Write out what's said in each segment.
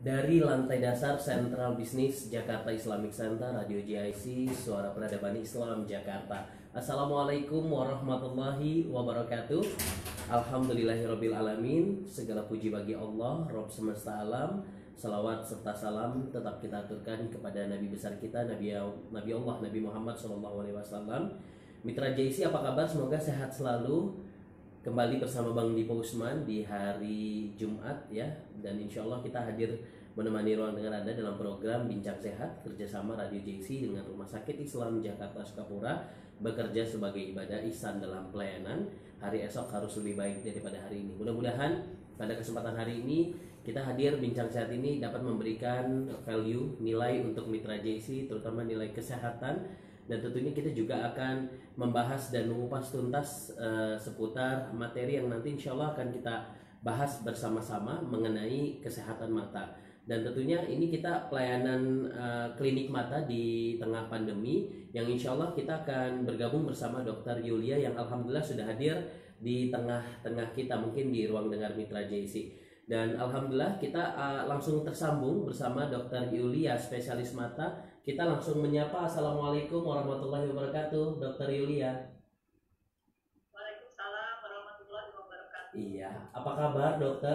Dari lantai dasar Sentral Bisnis Jakarta Islamic Center, Radio JIC, Suara Peradaban Islam Jakarta. Assalamualaikum warahmatullahi wabarakatuh. Alhamdulillahirabbil alamin. Segala puji bagi Allah, Rabb semesta alam. Salawat serta salam tetap kita aturkan kepada Nabi besar kita, Nabi Allah, Nabi Muhammad SAW. Mitra JIC, apa kabar? Semoga sehat selalu. Kembali bersama Bang Dipo Usman di hari Jumat ya, dan insya Allah kita hadir menemani ruang dengar Anda dalam program Bincang Sehat kerjasama Radio JC dengan Rumah Sakit Islam Jakarta Sukapura, bekerja sebagai ibadah ihsan dalam pelayanan. Hari esok harus lebih baik daripada hari ini. Mudah-mudahan pada kesempatan hari ini kita hadir Bincang Sehat ini dapat memberikan value, nilai untuk mitra JC, terutama nilai kesehatan. Dan tentunya kita juga akan membahas dan mengupas tuntas seputar materi yang nanti insya Allah akan kita bahas bersama-sama mengenai kesehatan mata. Dan tentunya ini kita pelayanan klinik mata di tengah pandemi yang insya Allah kita akan bergabung bersama Dr. Yulia yang alhamdulillah sudah hadir di tengah-tengah kita, mungkin di ruang dengar mitra JC. Dan alhamdulillah kita langsung tersambung bersama Dr. Yulia, spesialis mata. Kita langsung menyapa. Assalamualaikum warahmatullahi wabarakatuh, Dr. Yulia. Waalaikumsalam warahmatullahi wabarakatuh. Iya, apa kabar dokter?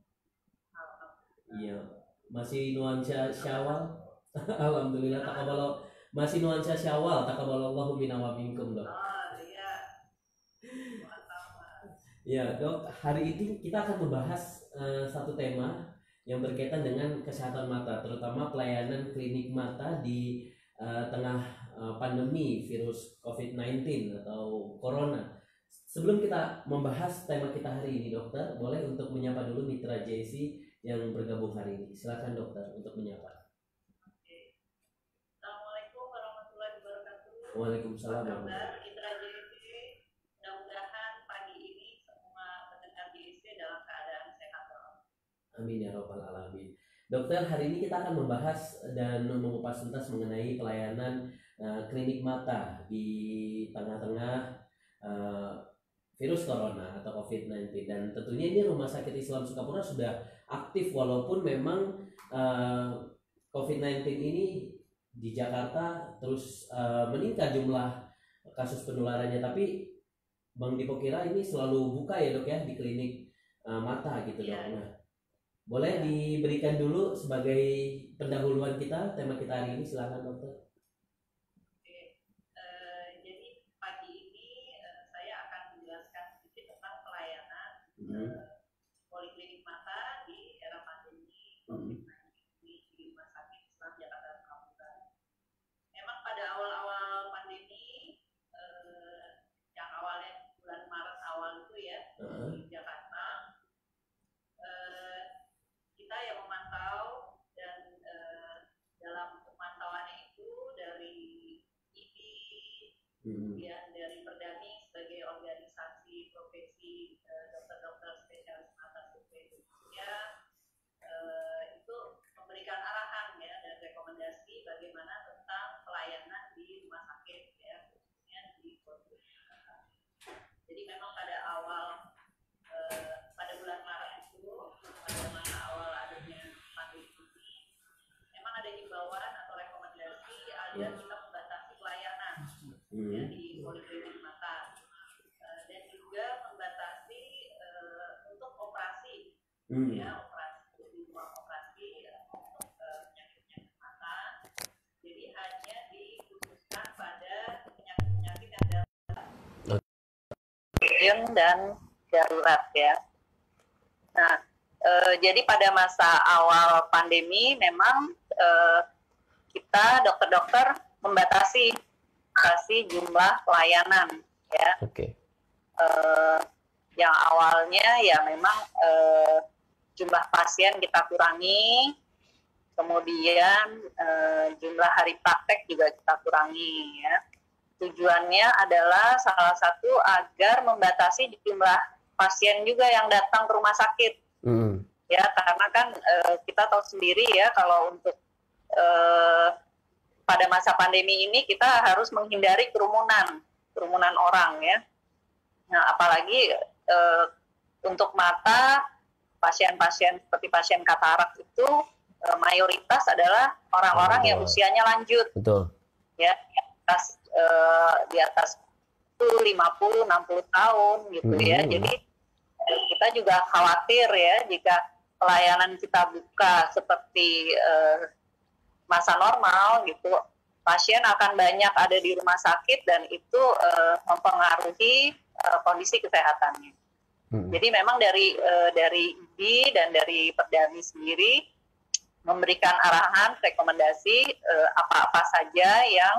Iya, masih nuansa Syawal. Alhamdulillah, masih nuansa Syawal. Taqabbalallahu minna wa minkum, Dok. Iya. Mantap. Ya, Dok, hari ini kita akan membahas satu tema yang berkaitan dengan kesehatan mata, terutama pelayanan klinik mata di tengah pandemi virus COVID-19 atau Corona. Sebelum kita membahas tema kita hari ini, dokter, boleh untuk menyapa dulu mitra JC yang bergabung hari ini. Silakan dokter untuk menyapa. Oke. Assalamualaikum warahmatullahi wabarakatuh. Waalaikumsalam. Apa kabar mitra JC? Mudah-mudahan pagi ini semua pendengar JC dalam keadaan sehat. Amin ya robbal alamin. Dokter, hari ini kita akan membahas dan mengupas tuntas mengenai pelayanan klinik mata di tengah-tengah virus corona atau COVID-19. Dan tentunya ini Rumah Sakit Islam Sukapura sudah aktif walaupun memang COVID-19 ini di Jakarta terus meningkat jumlah kasus penularannya. Tapi Bang Dipo kira ini selalu buka ya dok ya di klinik mata gitu dok. Nah, boleh diberikan dulu sebagai pendahuluan kita, tema kita hari ini, silakan dokter. Oke. Jadi pagi ini saya akan menjelaskan sedikit tentang pelayanan poliklinik mata di era pandemi COVID-19 di Rumah Sakit Islam Jakarta Sukapura. Memang pada awal-awal pandemi yang awalnya bulan Maret awal itu ya di Jakarta, kita yang memantau dan dalam pemantauannya itu dari IDI, kemudian dari Perdami sebagai organisasi profesi dokter-dokter spesialis mata seluruh Indonesia, itu memberikan arahan ya dan rekomendasi bagaimana tentang pelayanan di rumah sakit ya, khususnya di poliklinik. Jadi memang pada awal pada bulan Maret itu, pada masa awal adanya pandemi ini, memang ada himbauan atau rekomendasi agar kita membatasi pelayanan ya, di poliklinik mata dan juga membatasi untuk operasi ya, operasi di ruang operasi untuk penyakit-penyakit mata. Jadi hanya dikhususkan pada penyakit-penyakit yang dan darurat ya. Nah, jadi pada masa awal pandemi memang kita dokter-dokter membatasi jumlah pelayanan ya. Yang awalnya ya memang jumlah pasien kita kurangi, kemudian jumlah hari praktek juga kita kurangi ya. Tujuannya adalah salah satu agar membatasi jumlah pasien juga yang datang ke rumah sakit. Ya, karena kan kita tahu sendiri ya kalau untuk pada masa pandemi ini kita harus menghindari kerumunan orang ya. Nah, apalagi untuk mata pasien-pasien seperti pasien katarak itu mayoritas adalah orang-orang yang usianya lanjut. Betul. Ya, di atas 50-60 tahun gitu ya. Jadi kita juga khawatir ya jika pelayanan kita buka seperti masa normal gitu, pasien akan banyak ada di rumah sakit dan itu mempengaruhi kondisi kesehatannya. Jadi memang dari IDI dan dari Perdami sendiri memberikan arahan, rekomendasi apa-apa saja yang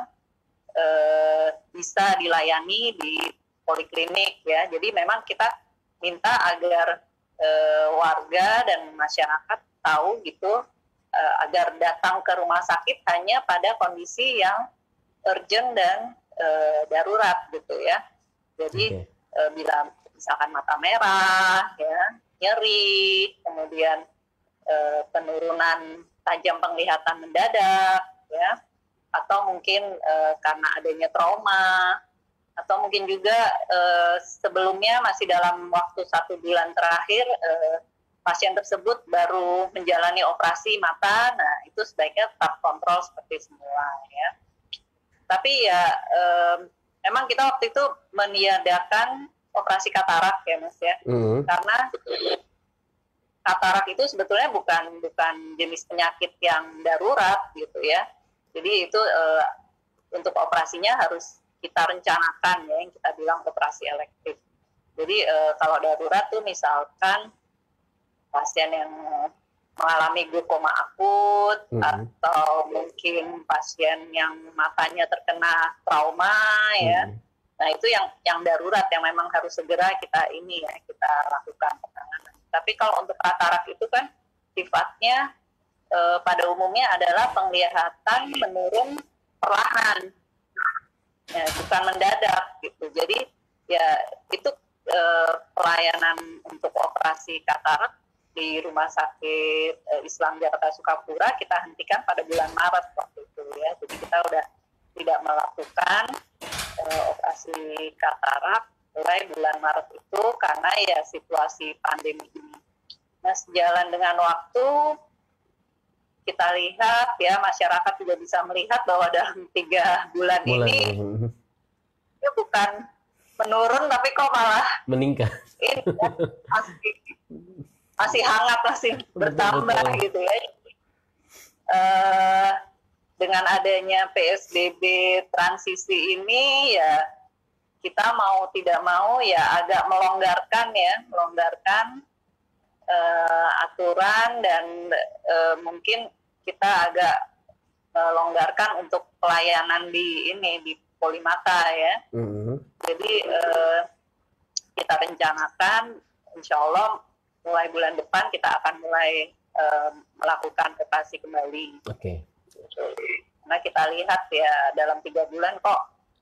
bisa dilayani di poliklinik ya. Jadi memang kita minta agar warga dan masyarakat tahu gitu agar datang ke rumah sakit hanya pada kondisi yang urgent dan darurat gitu ya. Jadi bila misalkan mata merah, ya, nyeri, kemudian penurunan tajam penglihatan mendadak, ya, atau mungkin karena adanya trauma, atau mungkin juga sebelumnya masih dalam waktu 1 bulan terakhir pasien tersebut baru menjalani operasi mata, nah itu sebaiknya tetap kontrol seperti semula ya. Tapi ya memang kita waktu itu meniadakan operasi katarak ya Mas ya, karena katarak itu sebetulnya bukan jenis penyakit yang darurat gitu ya. Jadi itu untuk operasinya harus kita rencanakan ya, yang kita bilang operasi elektif. Jadi kalau darurat tuh misalkan pasien yang mengalami glaukoma akut atau mungkin pasien yang matanya terkena trauma ya. Nah itu yang darurat yang memang harus segera kita lakukan penanganan. Tapi kalau untuk katarak itu kan sifatnya pada umumnya adalah penglihatan menurun perlahan, ya, bukan mendadak gitu. Jadi ya itu pelayanan untuk operasi katarak di Rumah Sakit Islam Jakarta Sukapura kita hentikan pada bulan Maret waktu itu ya. Jadi kita udah tidak melakukan operasi katarak mulai bulan Maret itu karena ya situasi pandemi ini. Nah sejalan dengan waktu kita lihat ya, masyarakat juga bisa melihat bahwa dalam 3 bulan ini itu bukan menurun tapi kok malah meningkat. Ini masih hangat, masih bertambah gitu ya. Dengan adanya PSBB transisi ini ya kita mau tidak mau ya agak melonggarkan aturan dan mungkin kita agak melonggarkan untuk pelayanan di Polimata ya. Jadi kita rencanakan insya Allah mulai bulan depan kita akan mulai melakukan operasi kembali. Karena kita lihat ya dalam 3 bulan kok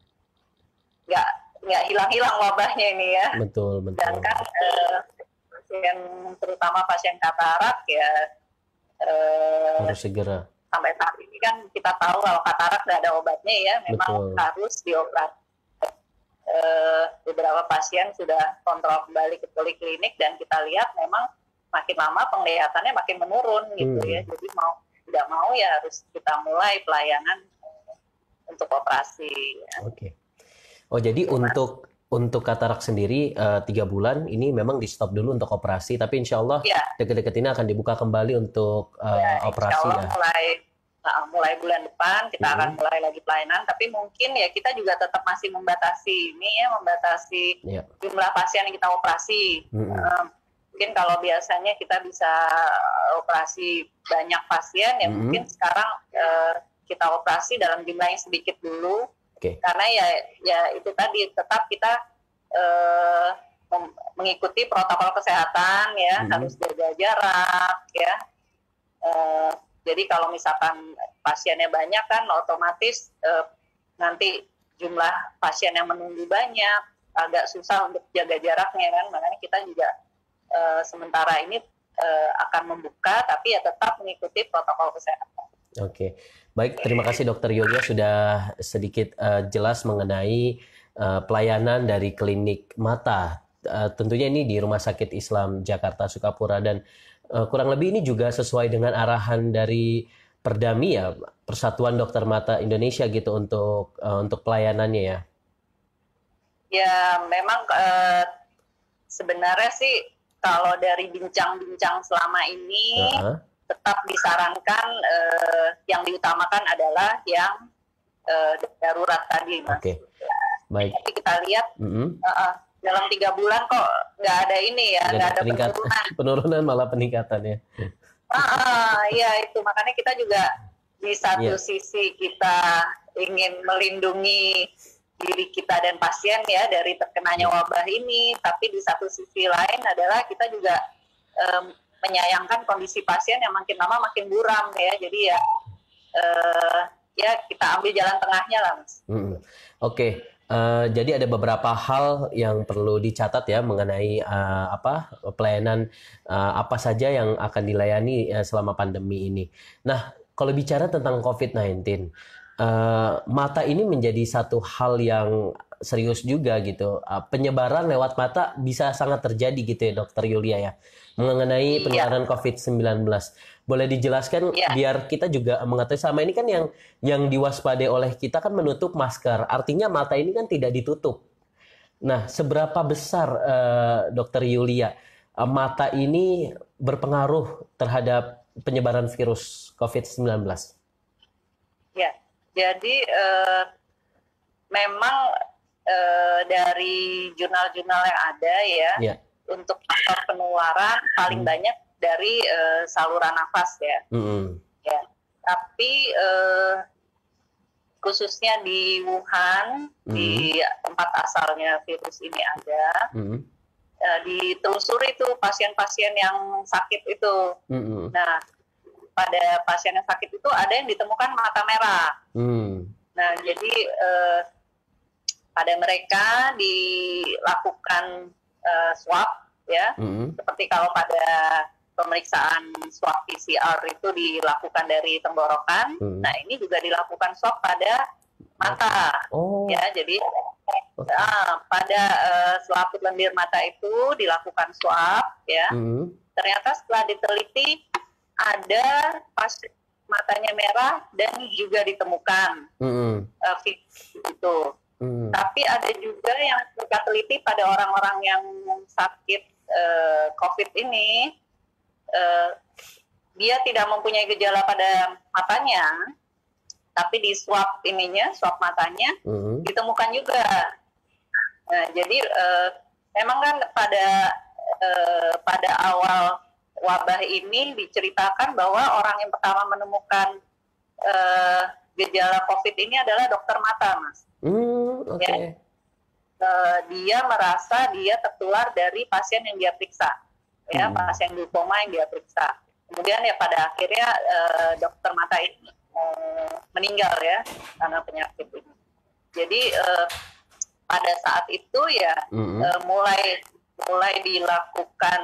nggak hilang-hilang wabahnya ini ya. Betul. Dan kan pasien, terutama pasien katarak ya harus segera. Sampai saat ini kan kita tahu kalau katarak nggak ada obatnya ya, memang harus dioperasi. Beberapa pasien sudah kontrol kembali ke poliklinik dan kita lihat memang makin lama penglihatannya makin menurun gitu ya. Jadi mau tidak mau ya harus kita mulai pelayanan untuk operasi. Ya. Oh jadi untuk katarak sendiri 3 bulan ini memang di stop dulu untuk operasi, tapi insya Allah dekat-dekat ini akan dibuka kembali untuk operasi ya. Mulai bulan depan kita akan mulai lagi pelayanan, tapi mungkin ya kita juga tetap masih membatasi jumlah pasien yang kita operasi. Mungkin kalau biasanya kita bisa operasi banyak pasien ya mungkin sekarang kita operasi dalam jumlah yang sedikit dulu. Karena ya itu tadi tetap kita mengikuti protokol kesehatan ya, harus jaga jarak ya. Jadi kalau misalkan pasiennya banyak kan otomatis nanti jumlah pasien yang menunggu banyak, agak susah untuk jaga jaraknya kan. Makanya kita juga sementara ini akan membuka tapi ya tetap mengikuti protokol kesehatan. Baik, terima kasih Dokter Yoga sudah sedikit jelas mengenai pelayanan dari klinik mata. Tentunya ini di Rumah Sakit Islam Jakarta Sukapura, dan kurang lebih ini juga sesuai dengan arahan dari Perdami ya, Persatuan Dokter Mata Indonesia gitu untuk pelayanannya ya. Ya, memang sebenarnya sih kalau dari bincang-bincang selama ini Heeh. tetap disarankan yang diutamakan adalah yang darurat tadi, Mas. Oke, baik. Tapi kita lihat Mm-mm. dalam 3 bulan kok nggak ada ini ya, nggak ada penurunan. Penurunan malah peningkatan ya. Ya itu makanya kita juga di satu Iya. sisi kita ingin melindungi diri kita dan pasien ya dari terkenanya wabah ini, tapi di satu sisi lain adalah kita juga menyayangkan kondisi pasien yang makin lama makin buram ya. Jadi ya kita ambil jalan tengahnya lah, Mas. Oke. Jadi ada beberapa hal yang perlu dicatat ya mengenai pelayanan apa saja yang akan dilayani selama pandemi ini. Nah, kalau bicara tentang COVID-19, mata ini menjadi satu hal yang serius juga gitu. Penyebaran lewat mata bisa sangat terjadi gitu ya, Dokter Yulia ya, mengenai penularan COVID-19. Boleh dijelaskan biar kita juga mengetahui. Sama ini kan yang diwaspadai oleh kita kan menutup masker. Artinya mata ini kan tidak ditutup. Nah, seberapa besar Dokter Yulia mata ini berpengaruh terhadap penyebaran virus COVID-19? Ya, jadi memang dari jurnal-jurnal yang ada ya, untuk faktor penularan paling banyak dari saluran nafas ya. Ya. Tapi khususnya di Wuhan, di tempat asalnya virus ini ada, ditelusuri itu pasien-pasien yang sakit itu. Nah, pada pasien yang sakit itu ada yang ditemukan mata merah. Nah, jadi pada mereka dilakukan swab ya, seperti kalau pada pemeriksaan swab PCR itu dilakukan dari tenggorokan. Nah, ini juga dilakukan swab pada mata. Ya, jadi pada selaput lendir mata itu dilakukan swab ya. Ternyata setelah diteliti ada pasien matanya merah dan juga ditemukan virus itu. Tapi ada juga yang kita teliti pada orang-orang yang sakit COVID ini, dia tidak mempunyai gejala pada matanya, tapi di swab swab matanya ditemukan juga. Nah, jadi memang kan pada awal wabah ini diceritakan bahwa orang yang pertama menemukan gejala COVID ini adalah dokter mata, Mas. Ya. Dia merasa dia tertular dari pasien yang dia periksa, ya, pasien glaukoma yang dia periksa. Kemudian ya pada akhirnya dokter mata ini meninggal ya karena penyakit ini. Jadi pada saat itu ya mulai dilakukan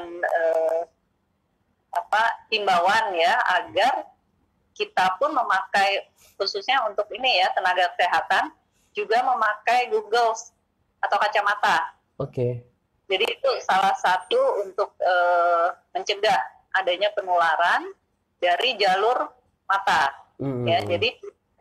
himbauan ya agar kita pun memakai, khususnya untuk ini ya tenaga kesehatan juga memakai goggles atau kacamata. Jadi itu salah satu untuk mencegah adanya penularan dari jalur mata. Ya, jadi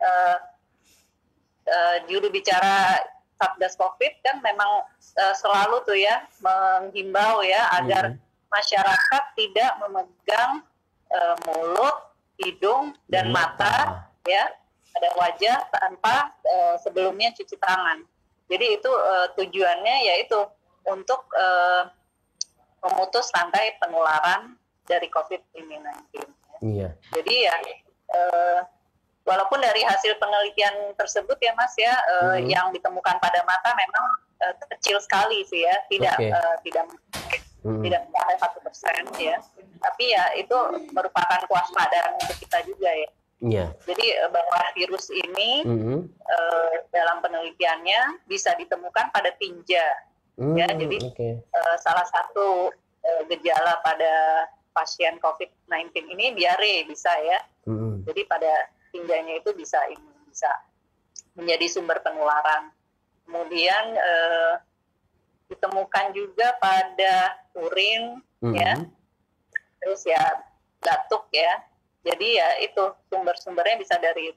juru bicara Satgas COVID kan memang selalu tuh ya menghimbau ya agar masyarakat tidak memegang mulut, hidung dan mata ya pada wajah tanpa sebelumnya cuci tangan. Jadi itu tujuannya yaitu untuk memutus rantai penularan dari COVID-19. Iya. Jadi ya walaupun dari hasil penelitian tersebut ya Mas ya yang ditemukan pada mata memang kecil sekali sih ya, tidak mencapai 1% ya. Tapi ya itu merupakan kewaspadaan untuk kita juga ya. Jadi bahwa virus ini dalam penelitiannya bisa ditemukan pada tinja. Ya, jadi salah satu gejala pada pasien COVID-19 ini diare bisa ya. Jadi pada tinjanya itu bisa menjadi sumber penularan. Kemudian ditemukan juga pada urin ya. terus ya batuk ya. Jadi ya itu sumber-sumbernya bisa dari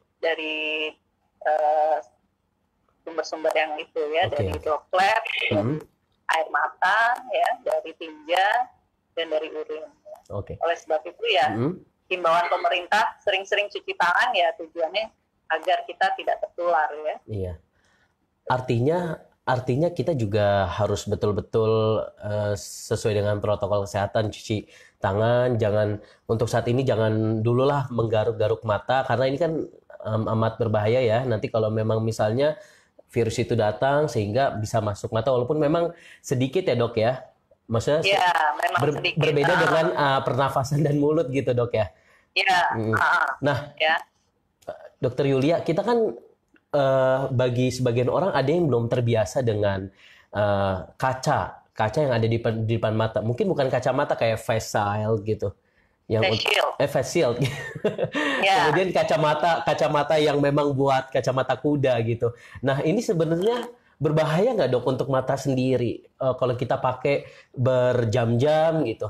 sumber-sumber yang itu ya, dari droplet, dari air mata ya, dari tinja dan dari urin. Oleh sebab itu ya himbauan pemerintah sering-sering cuci tangan ya tujuannya agar kita tidak tertular ya. Iya. Artinya kita juga harus betul-betul sesuai dengan protokol kesehatan, cuci tangan, untuk saat ini jangan dululah menggaruk-garuk mata karena ini kan amat berbahaya ya. Nanti kalau memang misalnya virus itu datang sehingga bisa masuk mata walaupun memang sedikit ya dok ya. Maksudnya sedikit. Berbeda dengan pernafasan dan mulut gitu dok ya. Iya. Nah, Dokter Yulia, kita kan bagi sebagian orang ada yang belum terbiasa dengan kaca yang ada di depan mata. Mungkin bukan kacamata kayak face shield gitu. Face shield. Kemudian kacamata yang memang buat kacamata kuda gitu. Nah, ini sebenarnya berbahaya nggak dok untuk mata sendiri kalau kita pakai berjam-jam gitu?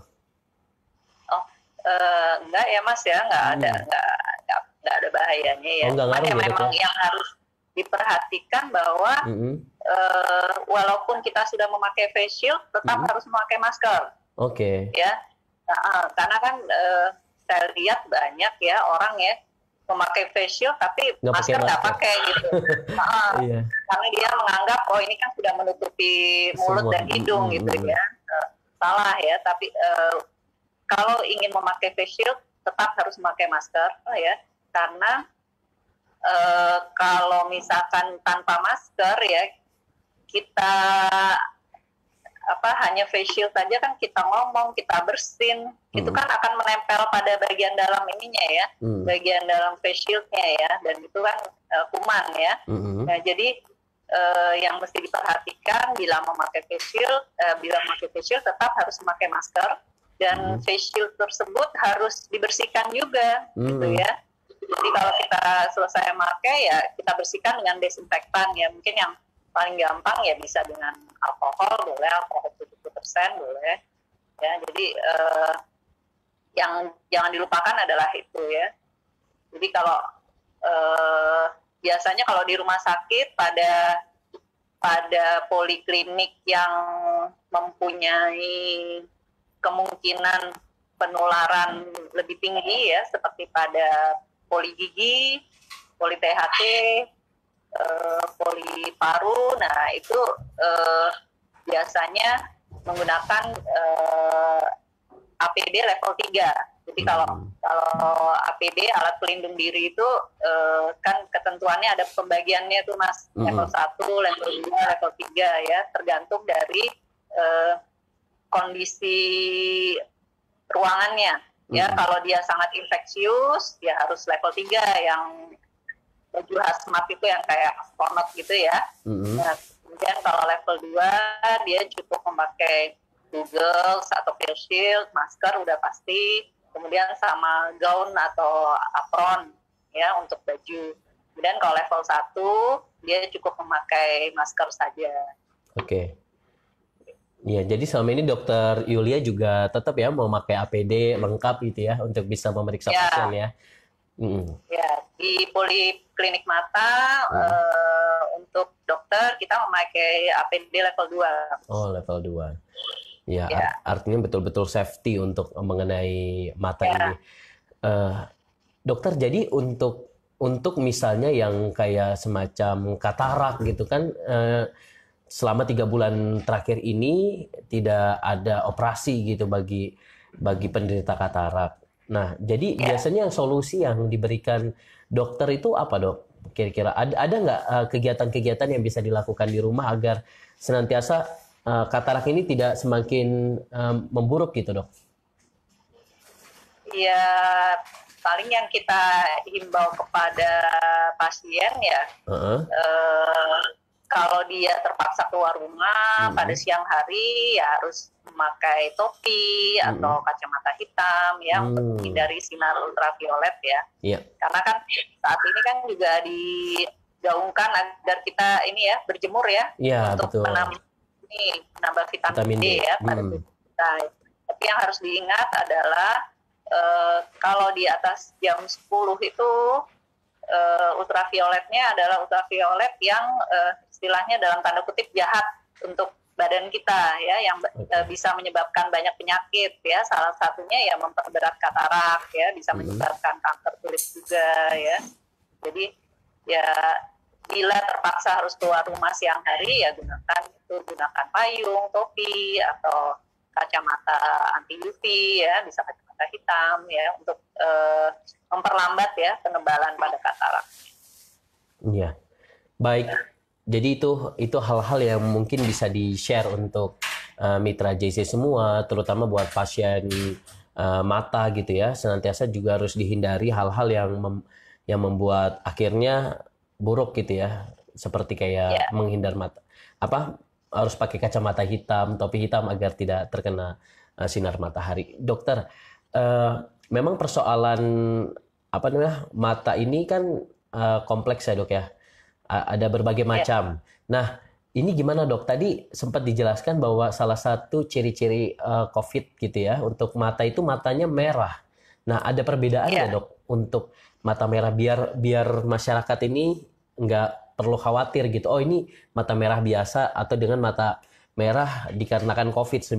Enggak ya Mas ya, nggak ada bahayanya ya. Memang yang harus diperhatikan bahwa walaupun kita sudah memakai face shield, tetap harus memakai masker. Ya, karena kan saya lihat banyak ya orang ya memakai face shield tapi masker nggak pakai gitu. Karena dia menganggap ini kan sudah menutupi mulut dan hidung gitu ya. Salah ya, tapi kalau ingin memakai face shield tetap harus memakai masker ya, karena kalau misalkan tanpa masker ya kita hanya face shield saja kan kita ngomong, kita bersin, itu kan akan menempel pada bagian dalam ininya ya, bagian dalam face shieldnya ya, dan itu kan kuman ya. Nah jadi yang mesti diperhatikan bila memakai face shield, tetap harus memakai masker dan face shield tersebut harus dibersihkan juga gitu ya. Jadi kalau kita selesai memakai ya kita bersihkan dengan desinfektan ya, mungkin yang paling gampang ya bisa dengan alkohol boleh, alkohol 70% boleh ya. Jadi yang jangan dilupakan adalah itu ya. Jadi kalau biasanya kalau di rumah sakit pada poliklinik yang mempunyai kemungkinan penularan lebih tinggi ya, seperti pada poli gigi, poli THT, poli paru, nah itu biasanya menggunakan APD level 3. Jadi kalau APD alat pelindung diri itu kan ketentuannya ada pembagiannya tuh Mas, level 1, level 2, level 3 ya, tergantung dari kondisi ruangannya. Ya, kalau dia sangat infeksius, ya harus level 3 yang baju hazmat itu yang kayak astronaut gitu ya. Nah, kemudian kalau level 2 dia cukup memakai goggles atau face shield, masker udah pasti, kemudian sama gaun atau apron ya untuk baju. Kemudian kalau level 1 dia cukup memakai masker saja. Ya, jadi selama ini Dokter Yulia juga tetap ya mau pakai APD lengkap gitu ya untuk bisa memeriksa pasien ya. Ya, di poliklinik mata untuk dokter kita memakai APD level 2. Oh, level 2. Ya, artinya betul-betul safety untuk mengenai mata ini. Dokter, jadi untuk misalnya yang kayak semacam katarak gitu kan, selama 3 bulan terakhir ini tidak ada operasi gitu bagi penderita katarak. Nah, jadi biasanya solusi yang diberikan dokter itu apa dok? Kira-kira ada nggak kegiatan-kegiatan yang bisa dilakukan di rumah agar senantiasa katarak ini tidak semakin memburuk gitu dok? Ya, paling yang kita himbau kepada pasien ya, kalau dia terpaksa keluar rumah pada siang hari ya harus memakai topi atau kacamata hitam ya untuk menghindari sinar ultraviolet ya. Karena kan saat ini kan juga digaungkan agar kita ini ya berjemur ya, untuk menambah vitamin D ya pada tubuh kita. Tapi yang harus diingat adalah kalau di atas jam 10 itu ultravioletnya adalah ultraviolet yang istilahnya dalam tanda kutip jahat untuk badan kita ya, yang bisa menyebabkan banyak penyakit ya, salah satunya ya memperberat katarak ya, bisa menyebabkan kanker kulit juga ya. Jadi ya bila terpaksa harus keluar rumah siang hari ya gunakan payung, topi atau kacamata anti UV ya, bisa kacamata hitam ya, untuk memperlambat ya penebalan pada katarak. Iya, baik. Jadi itu hal-hal yang mungkin bisa di-share untuk mitra JC semua, terutama buat pasien mata gitu ya. Senantiasa juga harus dihindari hal-hal yang membuat akhirnya buruk gitu ya. Seperti kayak menghindar mata. Harus pakai kacamata hitam, topi hitam agar tidak terkena sinar matahari. Dokter, memang persoalan mata ini kan kompleks ya, Dok ya. Ada berbagai macam. Nah, ini gimana, Dok? Tadi sempat dijelaskan bahwa salah satu ciri-ciri COVID gitu ya, untuk mata itu matanya merah. Nah, ada perbedaan nggak, Dok, untuk mata merah biar masyarakat ini nggak perlu khawatir gitu. Oh, ini mata merah biasa atau dengan mata merah dikarenakan COVID-19.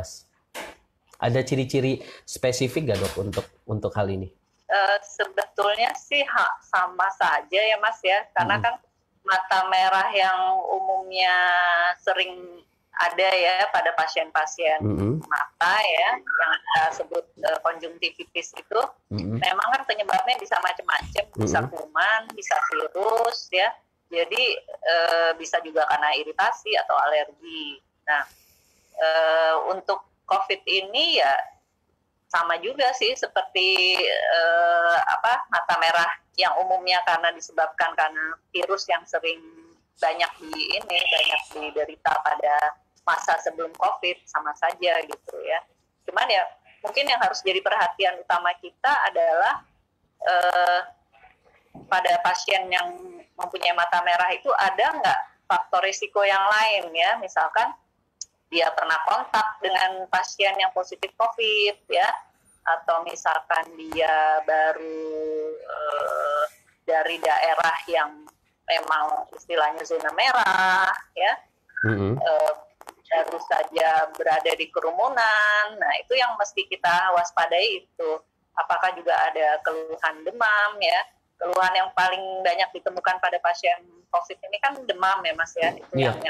Ada ciri-ciri spesifik nggak, Dok, untuk hal ini? Sebetulnya sih sama saja ya, Mas ya. Karena kan mata merah yang umumnya sering ada ya pada pasien-pasien mata ya, yang kita sebut konjungtivitis itu, memang kan penyebabnya bisa macam-macam, bisa kuman, bisa virus ya, jadi bisa juga karena iritasi atau alergi. Nah, untuk COVID ini ya sama juga sih seperti mata merah yang umumnya karena disebabkan karena virus yang sering banyak diderita pada masa sebelum COVID, sama saja gitu ya. Cuman ya mungkin yang harus jadi perhatian utama kita adalah pada pasien yang mempunyai mata merah itu ada nggak faktor risiko yang lain ya, misalkan dia pernah kontak dengan pasien yang positif COVID ya, atau misalkan dia baru dari daerah yang memang istilahnya zona merah ya, baru saja berada di kerumunan. Nah, itu yang mesti kita waspadai itu. Apakah juga ada keluhan demam ya? Keluhan yang paling banyak ditemukan pada pasien COVID ini kan demam ya, Mas ya. Itu yang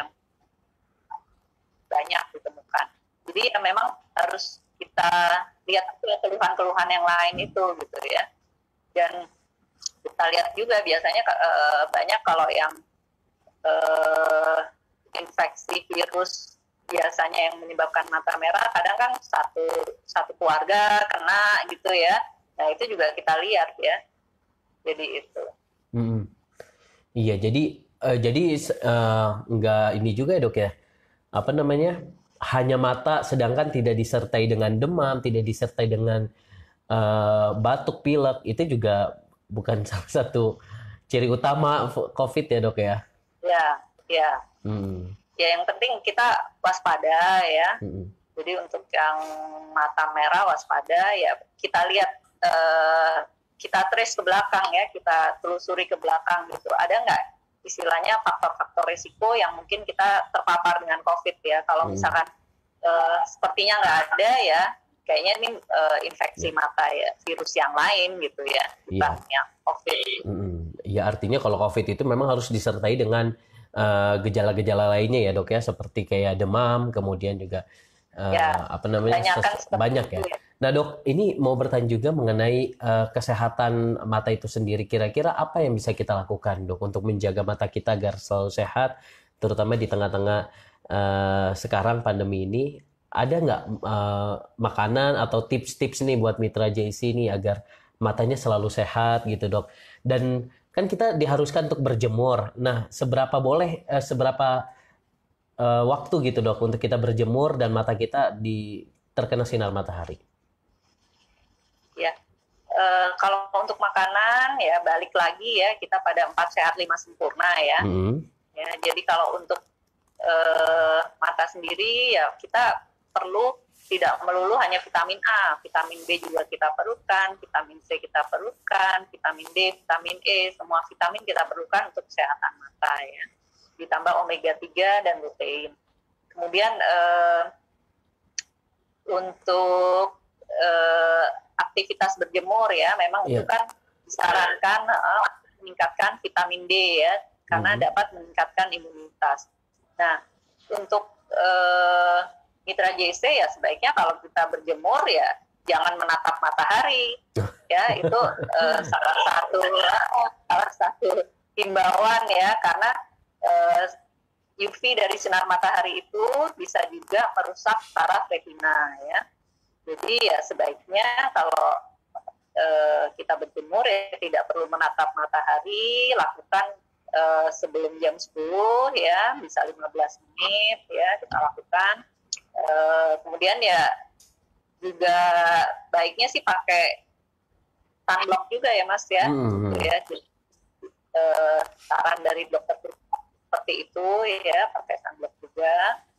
banyak ditemukan. Jadi ya memang harus kita lihat keluhan-keluhan yang lain itu gitu ya. Dan kita lihat juga biasanya banyak kalau yang infeksi virus biasanya yang menyebabkan mata merah, kadang kan satu keluarga kena gitu ya. Nah, itu juga kita lihat ya. Jadi itu. Iya, jadi nggak ini juga ya, Dok ya. Hanya mata, sedangkan tidak disertai dengan demam, tidak disertai dengan batuk, pilek, itu juga bukan salah satu ciri utama COVID ya, Dok ya? Ya. Ya, yang penting kita waspada ya. Jadi untuk yang mata merah waspada ya, kita lihat, kita trace ke belakang ya, kita telusuri ke belakang gitu. Ada nggak istilahnya faktor-faktor risiko yang mungkin kita terpapar dengan COVID ya? Kalau misalkan sepertinya nggak ada ya, kayaknya ini infeksi mata ya, virus yang lain gitu ya, bukan yang COVID. Ya, artinya kalau COVID itu memang harus disertai dengan gejala-gejala lainnya ya, Dok ya, seperti kayak demam, kemudian juga banyak ya. Nah, Dok, ini mau bertanya juga mengenai kesehatan mata itu sendiri. Kira-kira apa yang bisa kita lakukan, Dok, untuk menjaga mata kita agar selalu sehat, terutama di tengah-tengah sekarang pandemi ini? Ada nggak makanan atau tips-tips nih buat mitra JC nih agar matanya selalu sehat gitu, Dok? Dan kan kita diharuskan untuk berjemur. Nah, seberapa waktu gitu, Dok, untuk kita berjemur dan mata kita terkena sinar matahari? Ya, kalau untuk makanan ya balik lagi ya, kita pada 4 sehat 5 sempurna ya. Ya, jadi kalau untuk mata sendiri ya kita perlu tidak melulu hanya vitamin A, vitamin B juga kita perlukan, vitamin C kita perlukan, vitamin D, vitamin E, semua vitamin kita perlukan untuk kesehatan mata ya. Ditambah omega 3 dan lutein. Kemudian untuk aktivitas berjemur ya, memang itu kan disarankan meningkatkan vitamin D ya, karena dapat meningkatkan imunitas. Nah, untuk mitra JC ya sebaiknya kalau kita berjemur ya jangan menatap matahari ya, itu salah satu himbauan ya, karena UV dari sinar matahari itu bisa juga merusak saraf retina ya. Jadi ya sebaiknya kalau kita berjemur ya tidak perlu menatap matahari, lakukan sebelum jam 10 ya, bisa 15 menit ya kita lakukan. Kemudian ya juga baiknya sih pakai sunblock juga ya Mas ya. Ya saran dari dokter seperti itu ya, pakai sunblock juga.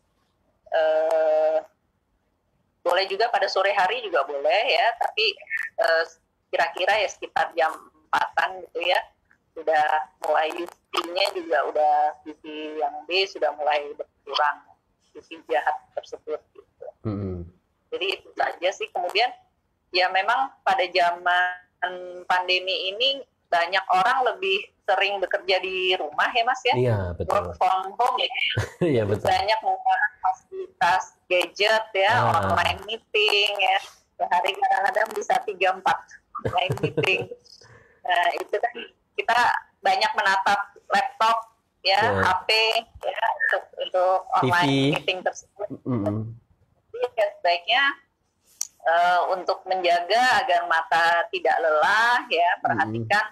Boleh juga pada sore hari juga boleh ya, tapi kira-kira ya sekitar jam 4-an gitu ya, sudah mulai UV-nya juga udah UV yang B sudah mulai berkurang, UV jahat tersebut gitu. Jadi itu saja sih. Kemudian ya memang pada zaman pandemi ini banyak orang lebih sering bekerja di rumah ya Mas ya. Iya, betul. Work from home ya. Iya, betul. Banyak menggunakan fasilitas gadget ya, online meeting ya. Sehari kadang-kadang bisa 3-4 online meeting. Nah, itu kan kita banyak menatap laptop ya, HP ya, untuk online meeting tersebut. Jadi ya, sebaiknya untuk menjaga agar mata tidak lelah ya, perhatikan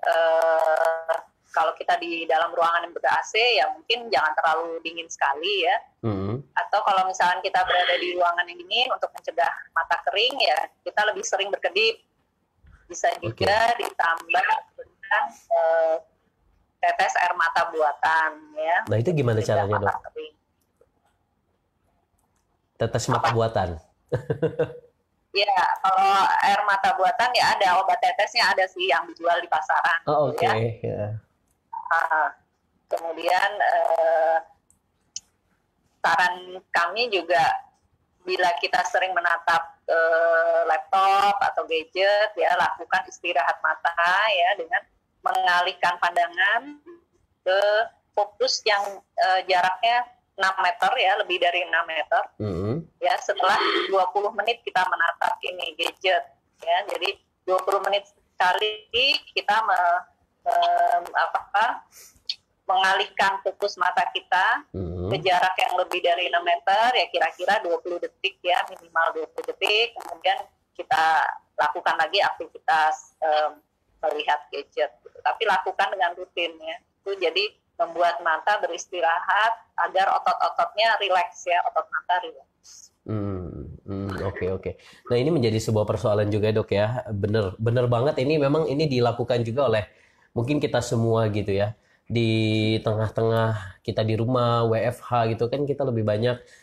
kalau kita di dalam ruangan yang ber-AC ya mungkin jangan terlalu dingin sekali ya. Atau kalau misalkan kita berada di ruangan yang dingin, untuk mencegah mata kering ya kita lebih sering berkedip. Bisa juga ditambah dengan tetes air mata buatan ya. Nah itu gimana caranya Dok? Tetes mata buatan? Ya, kalau air mata buatan ya ada obat tetesnya, ada sih yang dijual di pasaran. Oh, oke. Ya. Kemudian saran kami juga bila kita sering menatap laptop atau gadget ya, lakukan istirahat mata ya dengan mengalihkan pandangan ke fokus yang jaraknya 6 meter ya, lebih dari 6 meter. Ya, setelah 20 menit kita menatap ini gadget ya. Jadi 20 menit sekali kita mengalihkan fokus mata kita ke jarak yang lebih dari 6 meter ya, kira-kira 20 detik ya, minimal 20 detik. Kemudian kita lakukan lagi aktivitas melihat gadget gitu. Tapi lakukan dengan rutin ya. Itu jadi membuat mata beristirahat agar otot-ototnya rileks ya, otot mata rileks. Oke. Nah ini menjadi sebuah persoalan juga Dok ya. Bener banget, ini memang ini dilakukan juga oleh mungkin kita semua gitu ya. Di tengah-tengah kita di rumah WFH gitu kan, kita lebih banyak